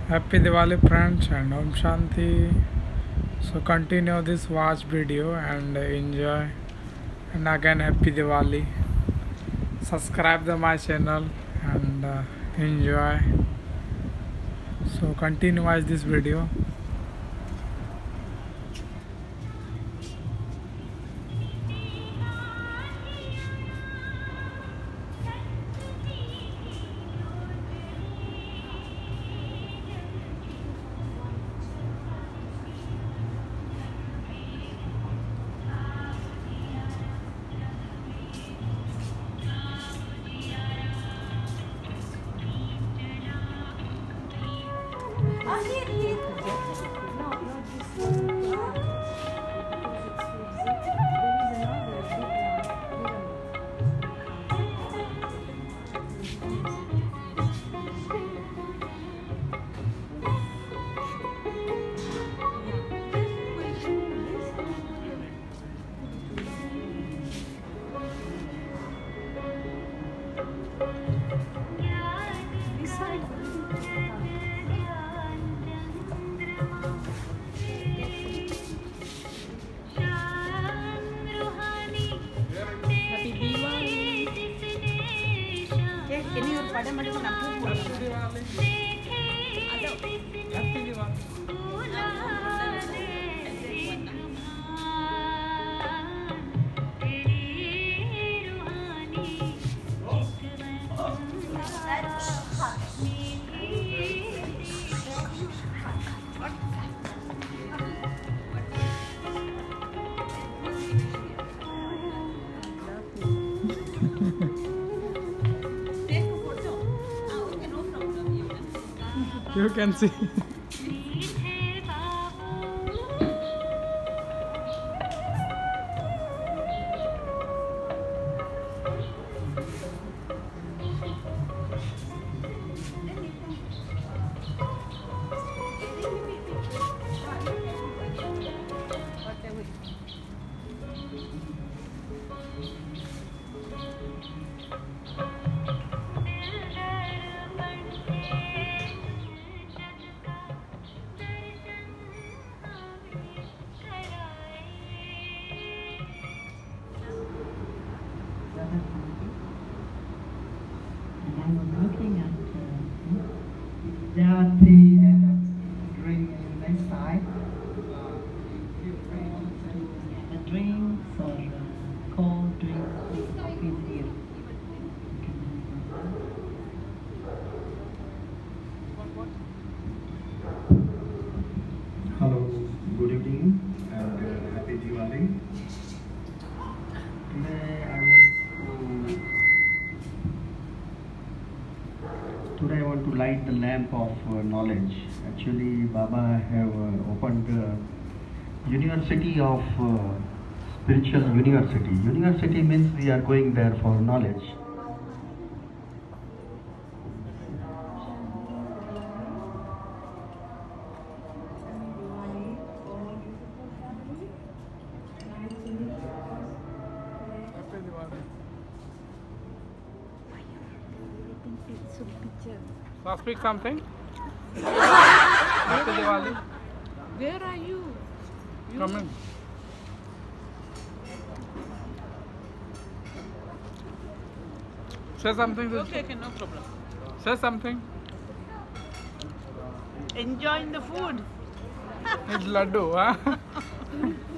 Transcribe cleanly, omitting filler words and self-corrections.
Happy Diwali friends and Om Shanti. So continue this watch video and enjoy, and again Happy Diwali. Subscribe to my channel and enjoy. So continue watch this video. You can see. I was looking at there are tea and drink in this side. Feel free to have a drink or cold drink or coffee here. Hello, good evening and happy Diwali. Today I want to light the lamp of knowledge. Actually, Baba have opened university of spiritual university. University means we are going there for knowledge. Last week something? Happy Diwali. Where are you? Come in. Say something. Okay, no problem. Say something. Enjoying the food. It's laddu, huh?